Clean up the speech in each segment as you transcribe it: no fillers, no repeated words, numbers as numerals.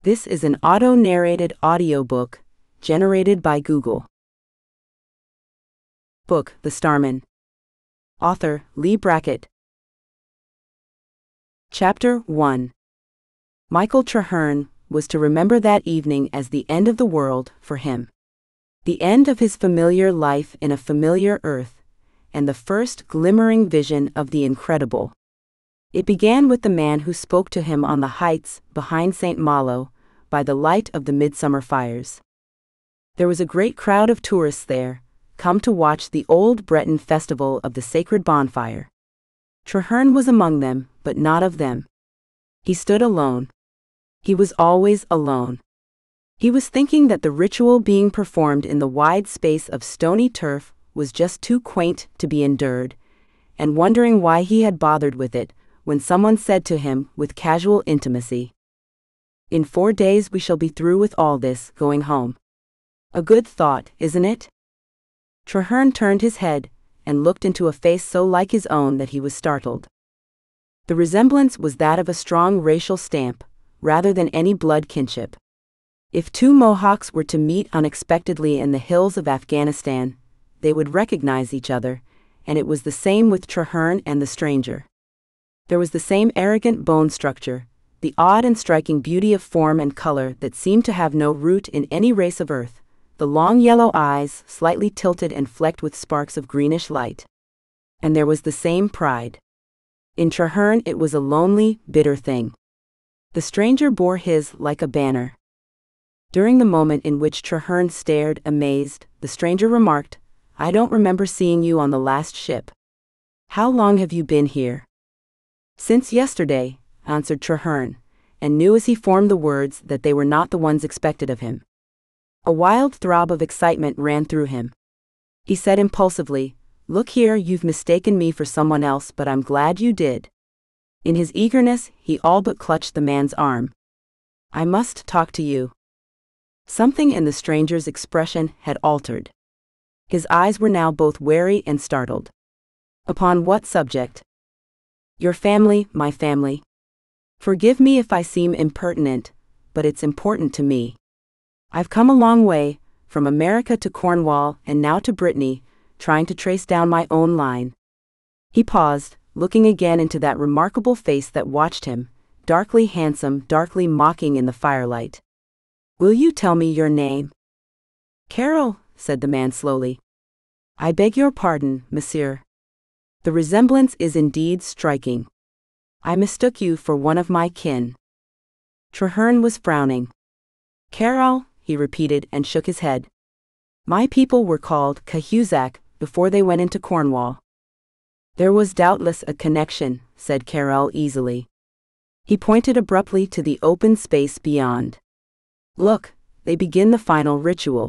This is an auto-narrated audiobook generated by Google. Book, The Starmen. Author, Leigh Brackett. Chapter 1. Michael Trehearne was to remember that evening as the end of the world for him. The end of his familiar life in a familiar earth, and the first glimmering vision of the incredible. It began with the man who spoke to him on the heights behind St. Malo, by the light of the midsummer fires. There was a great crowd of tourists there, come to watch the old Breton festival of the sacred bonfire. Trehearne was among them, but not of them. He stood alone. He was always alone. He was thinking that the ritual being performed in the wide space of stony turf was just too quaint to be endured, and wondering why he had bothered with it, when someone said to him with casual intimacy, "In 4 days we shall be through with all this, going home." A good thought, isn't it? Trehearne turned his head, and looked into a face so like his own that he was startled. The resemblance was that of a strong racial stamp, rather than any blood kinship. If two Mohawks were to meet unexpectedly in the hills of Afghanistan, they would recognize each other, and it was the same with Trehearne and the stranger. There was the same arrogant bone structure, the odd and striking beauty of form and color that seemed to have no root in any race of earth, the long yellow eyes slightly tilted and flecked with sparks of greenish light. And there was the same pride. In Trehearne it was a lonely, bitter thing. The stranger bore his like a banner. During the moment in which Trehearne stared amazed, the stranger remarked, "I don't remember seeing you on the last ship. How long have you been here?" "Since yesterday," answered Trehearne, and knew as he formed the words that they were not the ones expected of him. A wild throb of excitement ran through him. He said impulsively, "Look here, you've mistaken me for someone else, but I'm glad you did." In his eagerness, he all but clutched the man's arm. "I must talk to you." Something in the stranger's expression had altered. His eyes were now both wary and startled. "Upon what subject?" "Your family, my family. Forgive me if I seem impertinent, but it's important to me. I've come a long way, from America to Cornwall and now to Brittany, trying to trace down my own line." He paused, looking again into that remarkable face that watched him, darkly handsome, darkly mocking in the firelight. "Will you tell me your name?" "Carol," said the man slowly. "I beg your pardon, monsieur. The resemblance is indeed striking. I mistook you for one of my kin." Trehearne was frowning. "Carol," he repeated and shook his head. "My people were called Cahusac before they went into Cornwall." "There was doubtless a connection," said Carol easily. He pointed abruptly to the open space beyond. "Look, they begin the final ritual."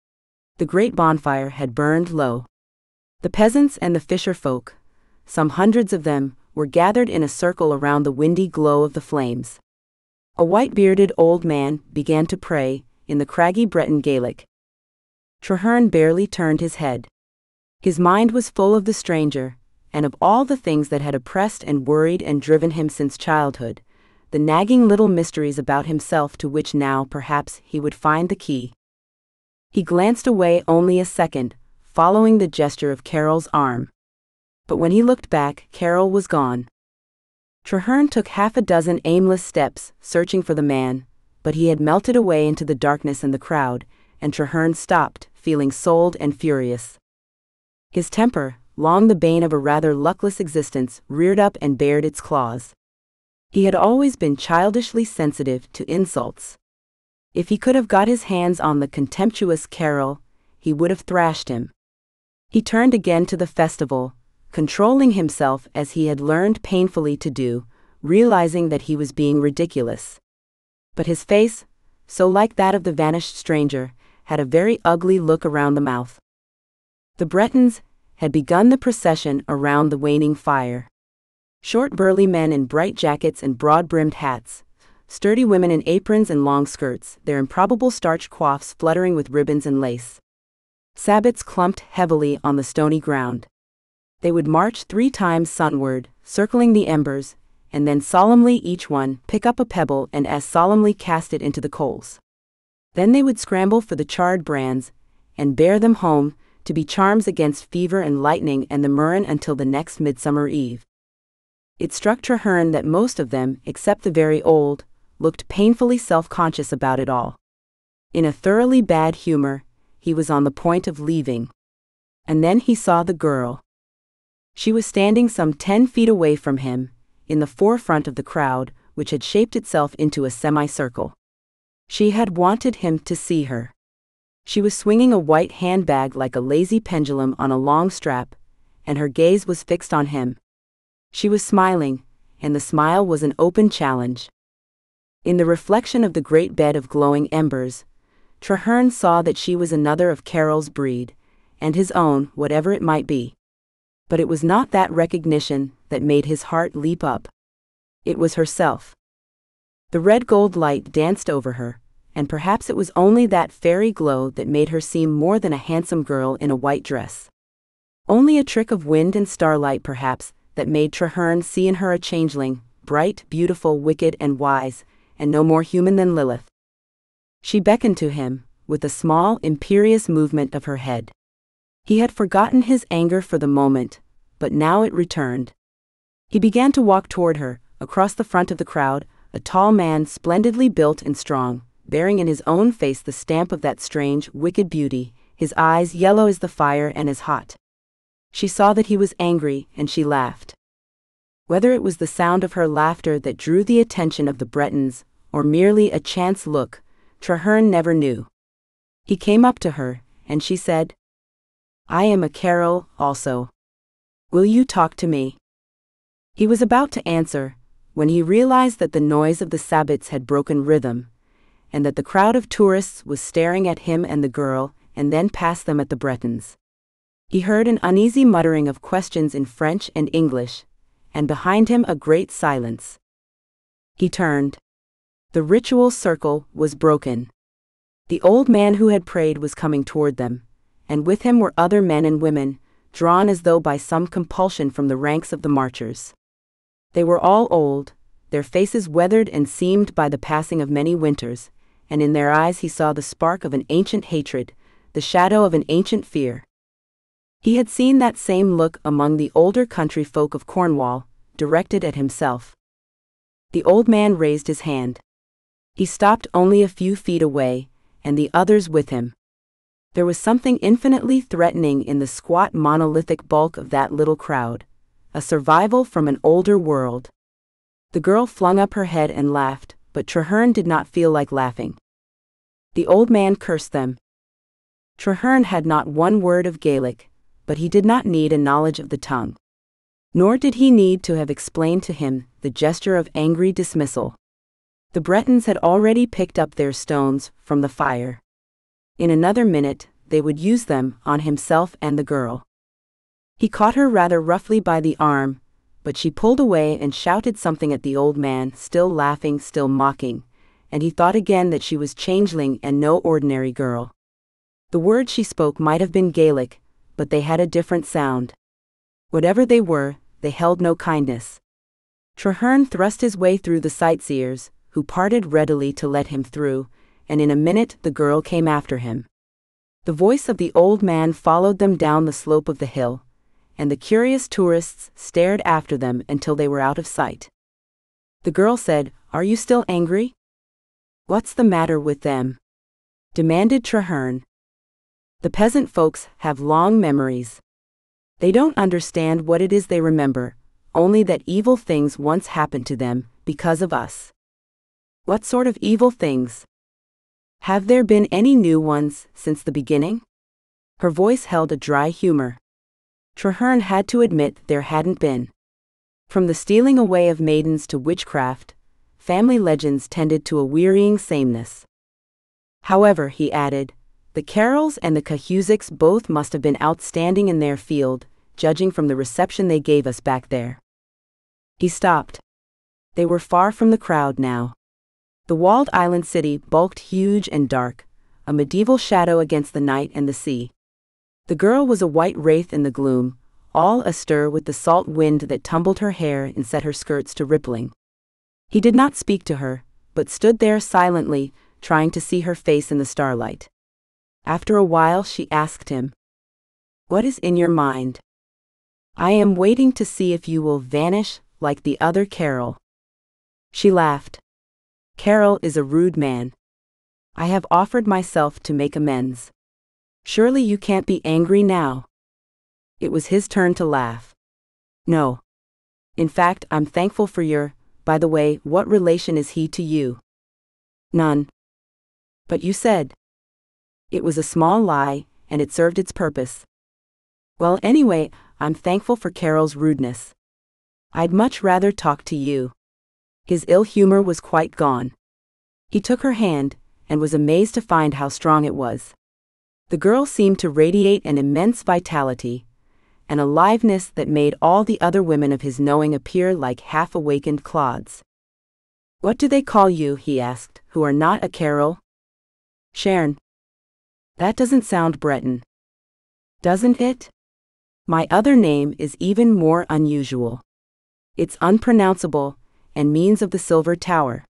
The great bonfire had burned low. The peasants and the fisher folk, some hundreds of them, were gathered in a circle around the windy glow of the flames. A white-bearded old man began to pray, in the craggy Breton Gaelic. Trehearne barely turned his head. His mind was full of the stranger, and of all the things that had oppressed and worried and driven him since childhood, the nagging little mysteries about himself to which now perhaps he would find the key. He glanced away only a second, following the gesture of Carol's arm. But when he looked back, Carol was gone. Trehearne took 6 aimless steps, searching for the man, but he had melted away into the darkness and the crowd, and Trehearne stopped, feeling soiled and furious. His temper, long the bane of a rather luckless existence, reared up and bared its claws. He had always been childishly sensitive to insults. If he could have got his hands on the contemptuous Carol, he would have thrashed him. He turned again to the festival, controlling himself as he had learned painfully to do, realizing that he was being ridiculous. But his face, so like that of the vanished stranger, had a very ugly look around the mouth. The Bretons had begun the procession around the waning fire. Short burly men in bright jackets and broad-brimmed hats, sturdy women in aprons and long skirts, their improbable starched coifs fluttering with ribbons and lace. Sabots clumped heavily on the stony ground. They would march 3 times sunward, circling the embers, and then solemnly each one pick up a pebble and as solemnly cast it into the coals. Then they would scramble for the charred brands, and bear them home, to be charms against fever and lightning and the murrain until the next midsummer eve. It struck Trehearne that most of them, except the very old, looked painfully self-conscious about it all. In a thoroughly bad humor, he was on the point of leaving. And then he saw the girl. She was standing some 10 feet away from him, in the forefront of the crowd, which had shaped itself into a semicircle. She had wanted him to see her. She was swinging a white handbag like a lazy pendulum on a long strap, and her gaze was fixed on him. She was smiling, and the smile was an open challenge. In the reflection of the great bed of glowing embers, Trehearne saw that she was another of Carol's breed, and his own, whatever it might be. But it was not that recognition that made his heart leap up. It was herself. The red gold light danced over her, and perhaps it was only that fairy glow that made her seem more than a handsome girl in a white dress. Only a trick of wind and starlight perhaps, that made Trehearne see in her a changeling, bright, beautiful, wicked, and wise, and no more human than Lilith. She beckoned to him, with a small, imperious movement of her head. He had forgotten his anger for the moment, but now it returned. He began to walk toward her, across the front of the crowd, a tall man splendidly built and strong, bearing in his own face the stamp of that strange, wicked beauty, his eyes yellow as the fire and as hot. She saw that he was angry, and she laughed. Whether it was the sound of her laughter that drew the attention of the Bretons, or merely a chance look, Trehearne never knew. He came up to her, and she said, "I am a Carol, also. Will you talk to me?" He was about to answer, when he realized that the noise of the sabots had broken rhythm, and that the crowd of tourists was staring at him and the girl, and then past them at the Bretons. He heard an uneasy muttering of questions in French and English, and behind him a great silence. He turned. The ritual circle was broken. The old man who had prayed was coming toward them, and with him were other men and women, drawn as though by some compulsion from the ranks of the marchers. They were all old, their faces weathered and seamed by the passing of many winters, and in their eyes he saw the spark of an ancient hatred, the shadow of an ancient fear. He had seen that same look among the older country folk of Cornwall, directed at himself. The old man raised his hand. He stopped only a few feet away, and the others with him. There was something infinitely threatening in the squat monolithic bulk of that little crowd, a survival from an older world. The girl flung up her head and laughed, but Trehearne did not feel like laughing. The old man cursed them. Trehearne had not one word of Gaelic, but he did not need a knowledge of the tongue. Nor did he need to have explained to him the gesture of angry dismissal. The Bretons had already picked up their stones from the fire. In another minute, they would use them on himself and the girl. He caught her rather roughly by the arm, but she pulled away and shouted something at the old man, still laughing, still mocking, and he thought again that she was changeling and no ordinary girl. The words she spoke might have been Gaelic, but they had a different sound. Whatever they were, they held no kindness. Trehearne thrust his way through the sightseers, who parted readily to let him through, and in a minute the girl came after him. The voice of the old man followed them down the slope of the hill, and the curious tourists stared after them until they were out of sight. The girl said, "Are you still angry?" "What's the matter with them?" demanded Trehearne. The peasant folks have long memories. They don't understand what it is they remember, only that evil things once happened to them, because of us. What sort of evil things? Have there been any new ones since the beginning? Her voice held a dry humor. Trehearne had to admit there hadn't been. From the stealing away of maidens to witchcraft, family legends tended to a wearying sameness. However, he added, the Carols and the Cahusics both must have been outstanding in their field, judging from the reception they gave us back there. He stopped. They were far from the crowd now. The walled island city bulked huge and dark, a medieval shadow against the night and the sea. The girl was a white wraith in the gloom, all astir with the salt wind that tumbled her hair and set her skirts to rippling. He did not speak to her, but stood there silently, trying to see her face in the starlight. After a while she asked him, "What is in your mind?" "I am waiting to see if you will vanish like the other Carol." She laughed. "Carol is a rude man. I have offered myself to make amends. Surely you can't be angry now." It was his turn to laugh. "No. In fact, I'm thankful for your, by the way, what relation is he to you?" "None." "But you said." It was a small lie, and it served its purpose. "Well, anyway, I'm thankful for Carol's rudeness. I'd much rather talk to you." His ill humor was quite gone. He took her hand, and was amazed to find how strong it was. The girl seemed to radiate an immense vitality, an aliveness that made all the other women of his knowing appear like half-awakened clods. "What do they call you," he asked, "who are not a Carol?" "Trehearne." "That doesn't sound Breton." "Doesn't it? My other name is even more unusual. It's unpronounceable, and means of the silver tower."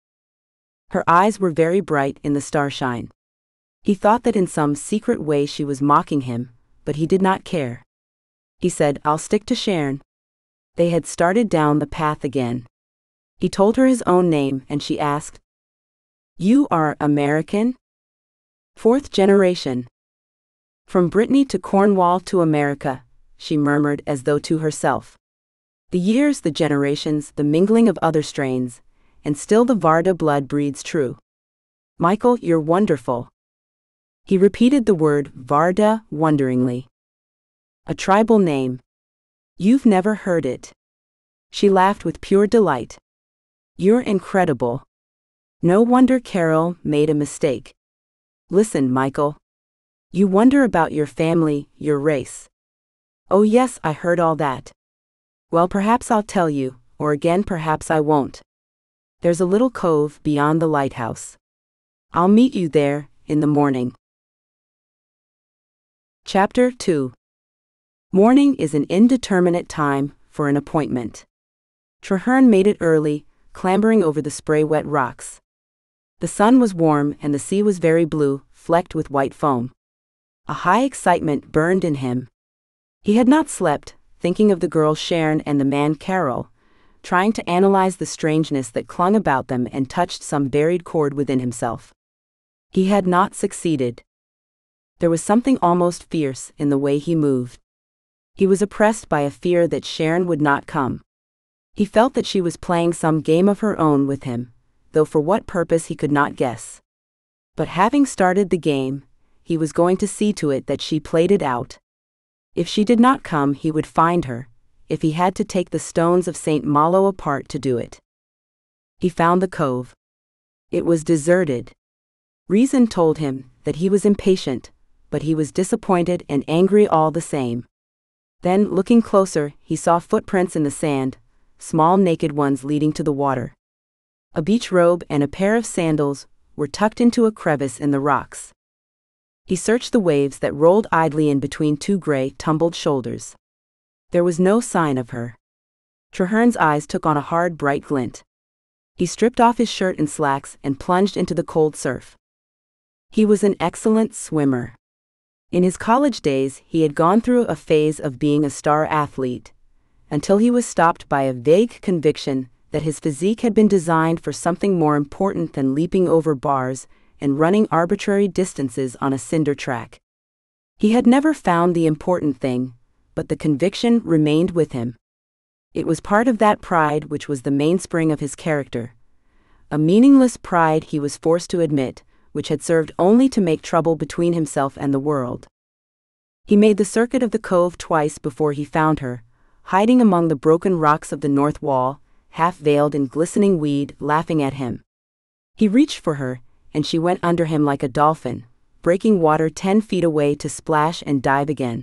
Her eyes were very bright in the starshine. He thought that in some secret way she was mocking him, but he did not care. He said, "I'll stick to Trehearne." They had started down the path again. He told her his own name, and she asked, "You are American?" "Fourth generation." "From Brittany to Cornwall to America," she murmured as though to herself. "The years, the generations, the mingling of other strains, and still the Varda blood breeds true. Michael, you're wonderful." He repeated the word Varda wonderingly. "A tribal name. You've never heard it." She laughed with pure delight. "You're incredible. No wonder Carol made a mistake. Listen, Michael. You wonder about your family, your race." "Oh yes, I heard all that." "Well, perhaps I'll tell you, or again perhaps I won't. There's a little cove beyond the lighthouse. I'll meet you there, in the morning." Chapter 2. Morning is an indeterminate time for an appointment. Trehearne made it early, clambering over the spray-wet rocks. The sun was warm and the sea was very blue, flecked with white foam. A high excitement burned in him. He had not slept, thinking of the girl Trehearne and the man Carol, trying to analyze the strangeness that clung about them and touched some buried chord within himself. He had not succeeded. There was something almost fierce in the way he moved. He was oppressed by a fear that Trehearne would not come. He felt that she was playing some game of her own with him, though for what purpose he could not guess. But having started the game, he was going to see to it that she played it out. If she did not come, he would find her, if he had to take the stones of St. Malo apart to do it. He found the cove. It was deserted. Reason told him that he was impatient, but he was disappointed and angry all the same. Then, looking closer, he saw footprints in the sand, small naked ones leading to the water. A beach robe and a pair of sandals were tucked into a crevice in the rocks. He searched the waves that rolled idly in between two gray, tumbled shoulders. There was no sign of her. Trehearne's eyes took on a hard, bright glint. He stripped off his shirt and slacks and plunged into the cold surf. He was an excellent swimmer. In his college days, he had gone through a phase of being a star athlete, until he was stopped by a vague conviction that his physique had been designed for something more important than leaping over bars and running arbitrary distances on a cinder track. He had never found the important thing, but the conviction remained with him. It was part of that pride which was the mainspring of his character, a meaningless pride he was forced to admit, which had served only to make trouble between himself and the world. He made the circuit of the cove twice before he found her, hiding among the broken rocks of the north wall, half-veiled in glistening weed, laughing at him. He reached for her, and she went under him like a dolphin, breaking water 10 feet away to splash and dive again.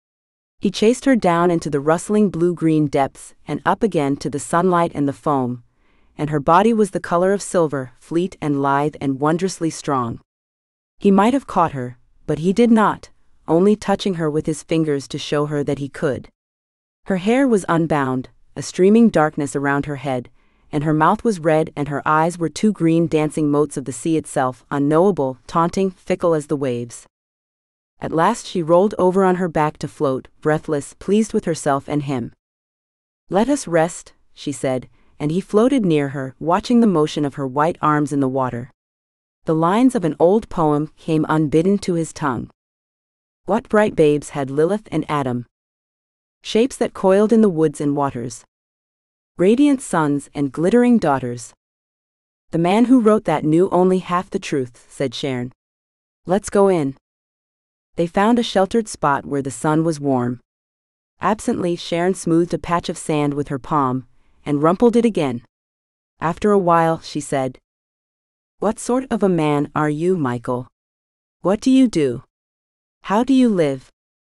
He chased her down into the rustling blue-green depths and up again to the sunlight and the foam, and her body was the color of silver, fleet and lithe and wondrously strong. He might have caught her, but he did not, only touching her with his fingers to show her that he could. Her hair was unbound, a streaming darkness around her head, and her mouth was red and her eyes were two green dancing motes of the sea itself, unknowable, taunting, fickle as the waves. At last she rolled over on her back to float, breathless, pleased with herself and him. "Let us rest," she said, and he floated near her, watching the motion of her white arms in the water. The lines of an old poem came unbidden to his tongue. What bright babes had Lilith and Adam? Shapes that coiled in the woods and waters. Radiant sons and glittering daughters. The man who wrote that knew only half the truth, said Trehearne. Let's go in. They found a sheltered spot where the sun was warm. Absently, Trehearne smoothed a patch of sand with her palm, and rumpled it again. After a while, she said, "What sort of a man are you, Michael? What do you do? How do you live?"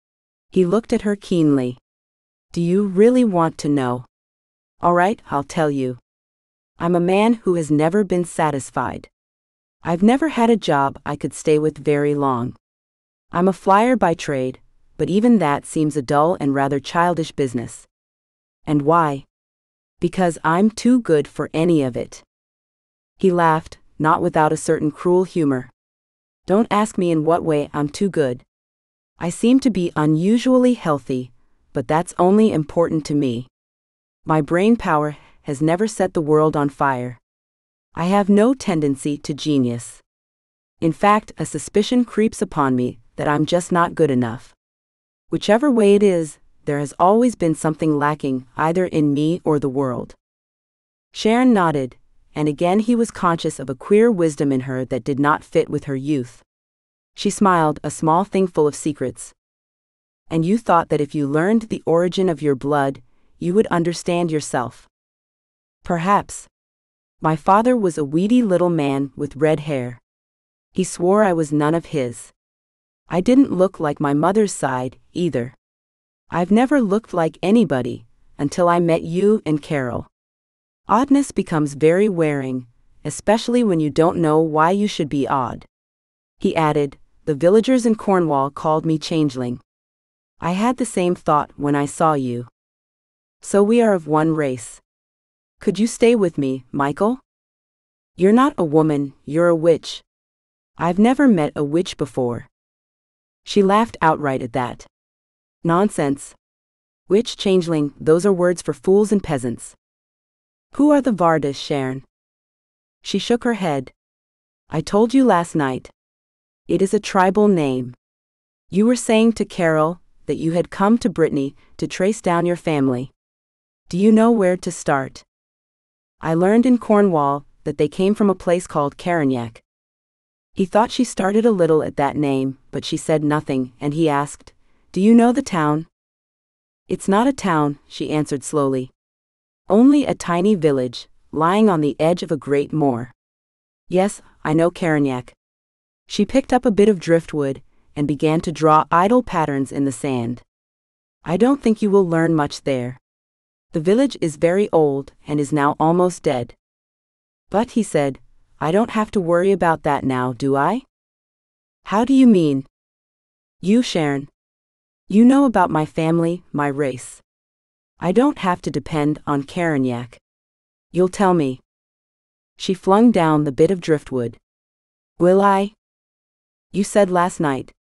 He looked at her keenly. "Do you really want to know? All right, I'll tell you. I'm a man who has never been satisfied. I've never had a job I could stay with very long. I'm a flyer by trade, but even that seems a dull and rather childish business. And why? Because I'm too good for any of it." He laughed, not without a certain cruel humor. "Don't ask me in what way I'm too good. I seem to be unusually healthy, but that's only important to me. My brain power has never set the world on fire. I have no tendency to genius. In fact, a suspicion creeps upon me that I'm just not good enough. Whichever way it is, there has always been something lacking either in me or the world." Trehearne nodded, and again he was conscious of a queer wisdom in her that did not fit with her youth. She smiled, a small thing full of secrets. "And you thought that if you learned the origin of your blood, you would understand yourself." "Perhaps. My father was a weedy little man with red hair. He swore I was none of his. I didn't look like my mother's side, either. I've never looked like anybody, until I met you and Carol. Oddness becomes very wearing, especially when you don't know why you should be odd." He added, "The villagers in Cornwall called me changeling. I had the same thought when I saw you. So we are of one race. Could you stay with me, Michael? You're not a woman, you're a witch. I've never met a witch before." She laughed outright at that. "Nonsense. Witch, changeling, those are words for fools and peasants. Who are the Vardas, Trehearne?" She shook her head. "I told you last night. It is a tribal name. You were saying to Carol that you had come to Brittany to trace down your family. Do you know where to start? I learned in Cornwall that they came from a place called Carignac." He thought she started a little at that name, but she said nothing, and he asked, "Do you know the town?" "It's not a town," she answered slowly. "Only a tiny village, lying on the edge of a great moor. Yes, I know Carignac." She picked up a bit of driftwood and began to draw idle patterns in the sand. "I don't think you will learn much there. The village is very old and is now almost dead." "But," he said, "I don't have to worry about that now, do I?" "How do you mean?" "You, Trehearne. You know about my family, my race. I don't have to depend on Carignac. You'll tell me." She flung down the bit of driftwood. "Will I? You said last night."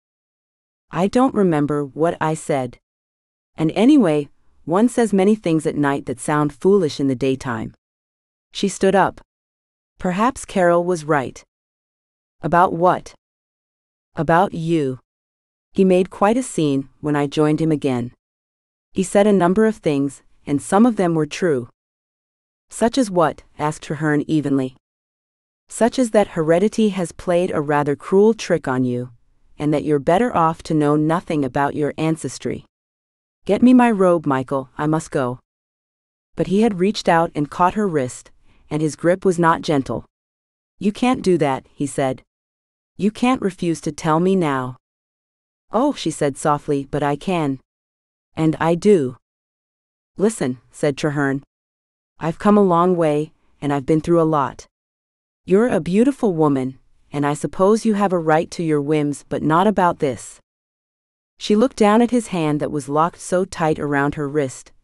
"I don't remember what I said. And anyway, one says many things at night that sound foolish in the daytime." She stood up. Perhaps Carol was right. "About what?" "About you. He made quite a scene when I joined him again. He said a number of things, and some of them were true." "Such as what?" asked Trehearne evenly. "Such as that heredity has played a rather cruel trick on you, and that you're better off to know nothing about your ancestry. Get me my robe, Michael, I must go." But he had reached out and caught her wrist, and his grip was not gentle. "You can't do that," he said. "You can't refuse to tell me now." "Oh," she said softly, "but I can. And I do." "Listen," said Trehearne. "I've come a long way, and I've been through a lot. You're a beautiful woman, and I suppose you have a right to your whims, but not about this." She looked down at his hand that was locked so tight around her wrist,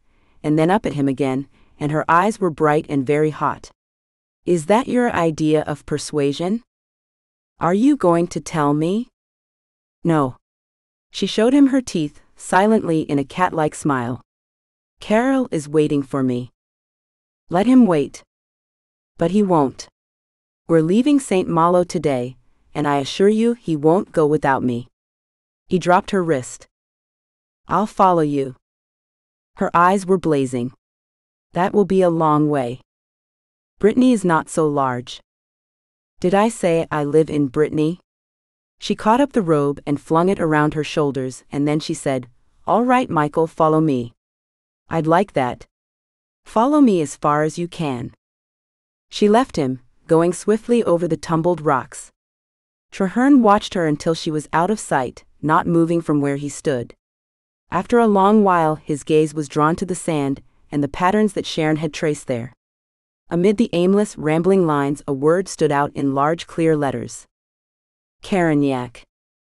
and then up at him again, and her eyes were bright and very hot. "Is that your idea of persuasion? Are you going to tell me?" "No." She showed him her teeth, silently in a cat-like smile. "Carol is waiting for me." "Let him wait." "But he won't. We're leaving St. Malo today, and I assure you he won't go without me." He dropped her wrist. "I'll follow you." Her eyes were blazing. "That will be a long way. Brittany is not so large." "Did I say I live in Brittany?" She caught up the robe and flung it around her shoulders, and then she said, "All right, Michael, follow me." "I'd like that. Follow me as far as you can." She left him, going swiftly over the tumbled rocks. Trehearne watched her until she was out of sight, not moving from where he stood. After a long while his gaze was drawn to the sand, and the patterns that Sharon had traced there. Amid the aimless, rambling lines a word stood out in large clear letters. Carignac.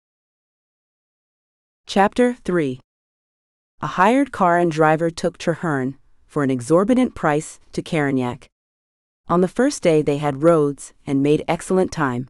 Chapter 3. A hired car and driver took Trehearne, for an exorbitant price, to Carignac. On the first day they had roads, and made excellent time.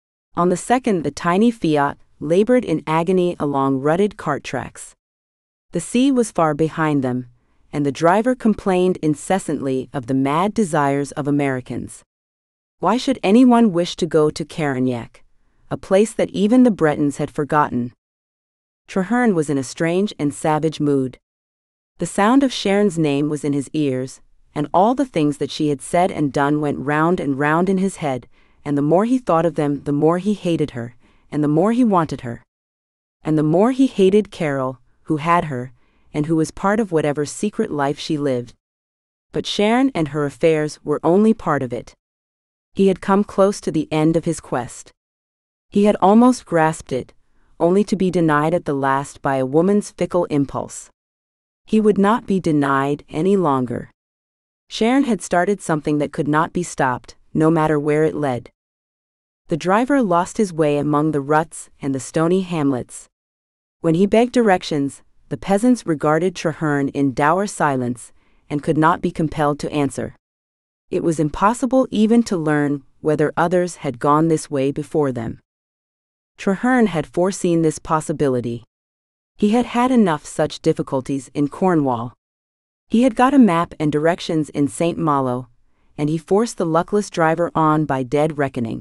On the second the tiny Fiat labored in agony along rutted cart tracks. The sea was far behind them, and the driver complained incessantly of the mad desires of Americans. Why should anyone wish to go to Carignac, a place that even the Bretons had forgotten? Trehearne was in a strange and savage mood. The sound of Sharon's name was in his ears, and all the things that she had said and done went round and round in his head, and the more he thought of them the more he hated her, and the more he wanted her. And the more he hated Carol, who had her, and who was part of whatever secret life she lived. But Sharon and her affairs were only part of it. He had come close to the end of his quest. He had almost grasped it, only to be denied at the last by a woman's fickle impulse. He would not be denied any longer. Sharon had started something that could not be stopped, no matter where it led. The driver lost his way among the ruts and the stony hamlets. When he begged directions, the peasants regarded Trehearne in dour silence, and could not be compelled to answer. It was impossible even to learn whether others had gone this way before them. Trehearne had foreseen this possibility. He had had enough such difficulties in Cornwall. He had got a map and directions in St. Malo, and he forced the luckless driver on by dead reckoning.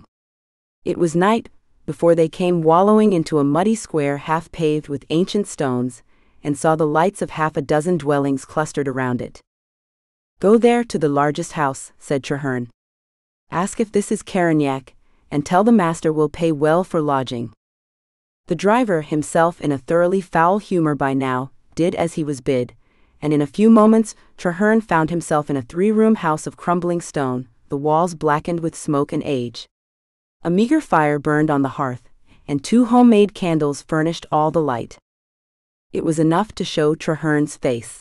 It was night before they came wallowing into a muddy square half paved with ancient stones, and saw the lights of half a dozen dwellings clustered around it. "Go there to the largest house," said Trehearne. "Ask if this is Carignac, and tell the master we'll pay well for lodging." The driver, himself in a thoroughly foul humor by now, did as he was bid, and in a few moments Trehearne found himself in a 3-room house of crumbling stone, the walls blackened with smoke and age. A meager fire burned on the hearth, and 2 homemade candles furnished all the light. It was enough to show Trehearne's face.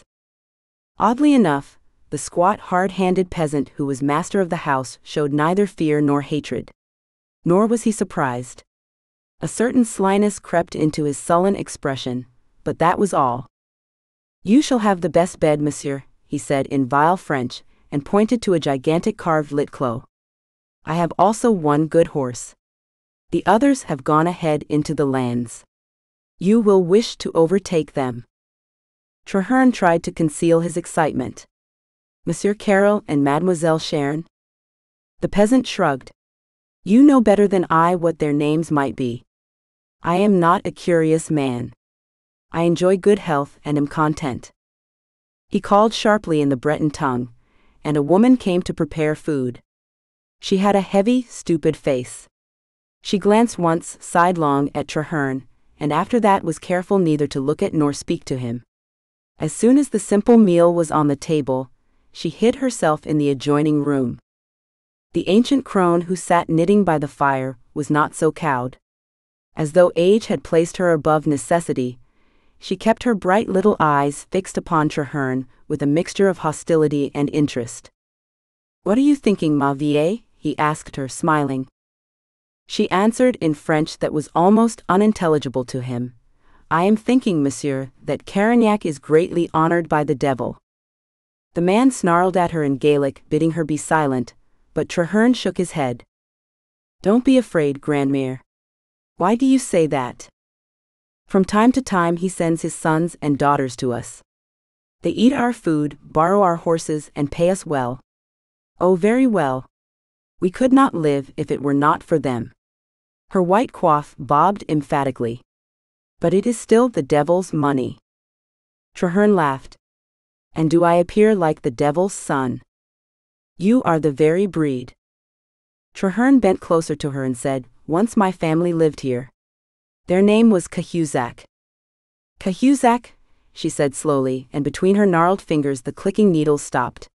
Oddly enough, the squat, hard-handed peasant who was master of the house showed neither fear nor hatred. Nor was he surprised. A certain slyness crept into his sullen expression, but that was all. "You shall have the best bed, monsieur," he said in vile French, and pointed to a gigantic carved lit clos. "I have also 1 good horse. The others have gone ahead into the lands. You will wish to overtake them." Trehearne tried to conceal his excitement. "Monsieur Carol and Mademoiselle Sharon?" The peasant shrugged. "You know better than I what their names might be. I am not a curious man. I enjoy good health and am content." He called sharply in the Breton tongue, and a woman came to prepare food. She had a heavy, stupid face. She glanced once sidelong at Trehearne, and after that was careful neither to look at nor speak to him. As soon as the simple meal was on the table, she hid herself in the adjoining room. The ancient crone who sat knitting by the fire was not so cowed. As though age had placed her above necessity, she kept her bright little eyes fixed upon Trehearne with a mixture of hostility and interest. "What are you thinking, ma vieille?" he asked her, smiling. She answered in French that was almost unintelligible to him. "I am thinking, monsieur, that Carignac is greatly honored by the devil." The man snarled at her in Gaelic, bidding her be silent, but Trehearne shook his head. Don't be afraid, Grandmere. Why do you say that? From time to time he sends his sons and daughters to us. They eat our food, borrow our horses, and pay us well. Oh, very well. We could not live if it were not for them. Her white coif bobbed emphatically. But it is still the devil's money. Trehearne laughed. And do I appear like the devil's son? You are the very breed. Trehearne bent closer to her and said, Once my family lived here. Their name was Cahusac. Cahusac, she said slowly, and between her gnarled fingers the clicking needles stopped.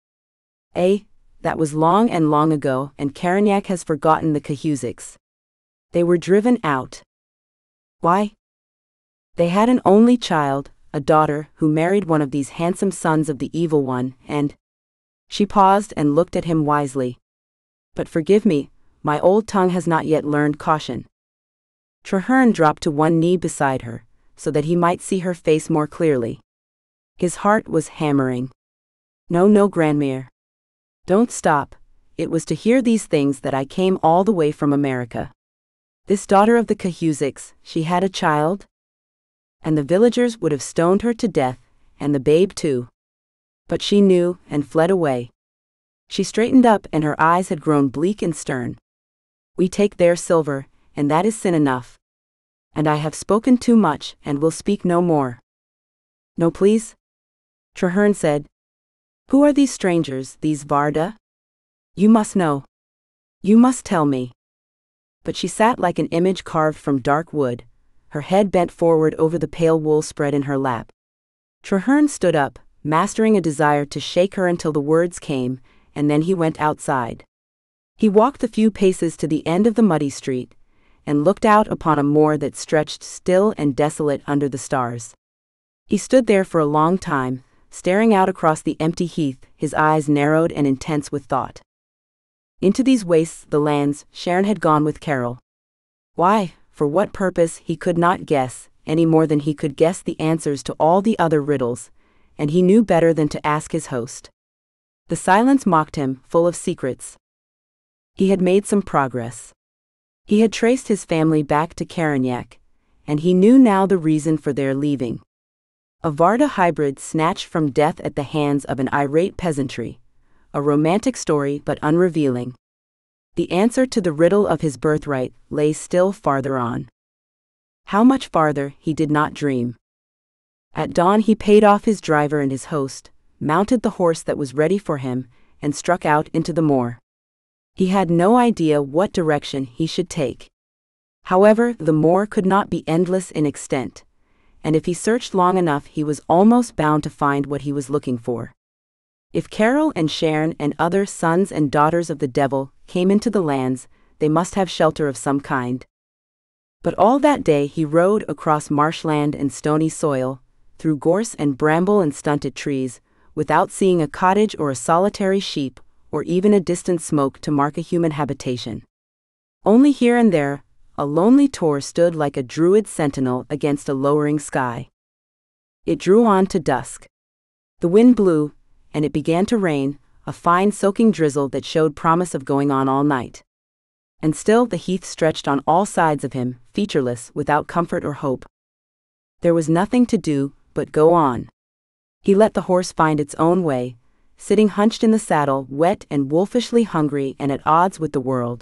That was long and long ago, and Carignac has forgotten the Cahusacs. They were driven out. Why? They had an only child, a daughter, who married one of these handsome sons of the evil one, and... She paused and looked at him wisely. But forgive me, my old tongue has not yet learned caution. Trehearne dropped to one knee beside her, so that he might see her face more clearly. His heart was hammering. No, Grandmere. Don't stop. It was to hear these things that I came all the way from America. This daughter of the Cahusacs, she had a child? And the villagers would have stoned her to death, and the babe too. But she knew, and fled away. She straightened up, and her eyes had grown bleak and stern. We take their silver, and that is sin enough. And I have spoken too much, and will speak no more. No, please? Trehearne said. Who are these strangers, these Varda? You must know. You must tell me. But she sat like an image carved from dark wood, her head bent forward over the pale wool spread in her lap. Trehearne stood up, mastering a desire to shake her until the words came, and then he went outside. He walked a few paces to the end of the muddy street, and looked out upon a moor that stretched still and desolate under the stars. He stood there for a long time, staring out across the empty heath, his eyes narrowed and intense with thought. Into these wastes, the lands, Sharon had gone with Carol. Why, for what purpose, he could not guess, any more than he could guess the answers to all the other riddles, and he knew better than to ask his host. The silence mocked him, full of secrets. He had made some progress. He had traced his family back to Carignac, and he knew now the reason for their leaving. A Varda hybrid snatched from death at the hands of an irate peasantry. A romantic story but unrevealing. The answer to the riddle of his birthright lay still farther on. How much farther, he did not dream. At dawn he paid off his driver and his host, mounted the horse that was ready for him, and struck out into the moor. He had no idea what direction he should take. However, the moor could not be endless in extent, and if he searched long enough he was almost bound to find what he was looking for. If Carol and Sharon and other sons and daughters of the devil came into the lands, they must have shelter of some kind. But all that day he rode across marshland and stony soil, through gorse and bramble and stunted trees, without seeing a cottage or a solitary sheep, or even a distant smoke to mark a human habitation. Only here and there, a lonely tor stood like a druid sentinel against a lowering sky. It drew on to dusk. The wind blew, and it began to rain, a fine soaking drizzle that showed promise of going on all night. And still the heath stretched on all sides of him, featureless, without comfort or hope. There was nothing to do but go on. He let the horse find its own way, sitting hunched in the saddle, wet and wolfishly hungry and at odds with the world.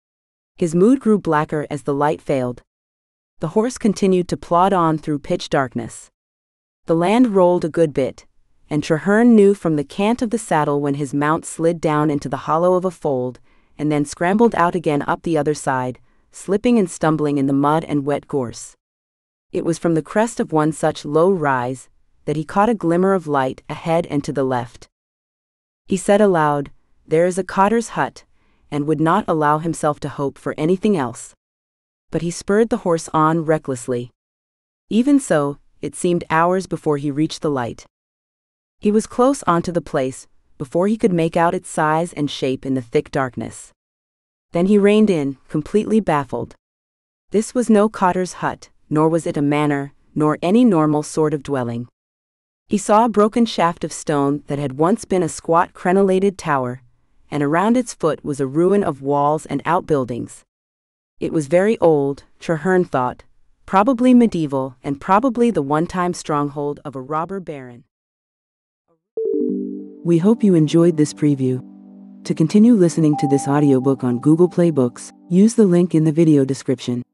His mood grew blacker as the light failed. The horse continued to plod on through pitch darkness. The land rolled a good bit, and Trehearne knew from the cant of the saddle when his mount slid down into the hollow of a fold, and then scrambled out again up the other side, slipping and stumbling in the mud and wet gorse. It was from the crest of one such low rise that he caught a glimmer of light ahead and to the left. He said aloud, "There is a cotter's hut," and would not allow himself to hope for anything else. But he spurred the horse on recklessly. Even so, it seemed hours before he reached the light. He was close onto the place, before he could make out its size and shape in the thick darkness. Then he reined in, completely baffled. This was no cotter's hut, nor was it a manor, nor any normal sort of dwelling. He saw a broken shaft of stone that had once been a squat crenellated tower, and around its foot was a ruin of walls and outbuildings. It was very old, Trehearne thought, probably medieval and probably the one-time stronghold of a robber baron. We hope you enjoyed this preview. To continue listening to this audiobook on Google Play Books, use the link in the video description.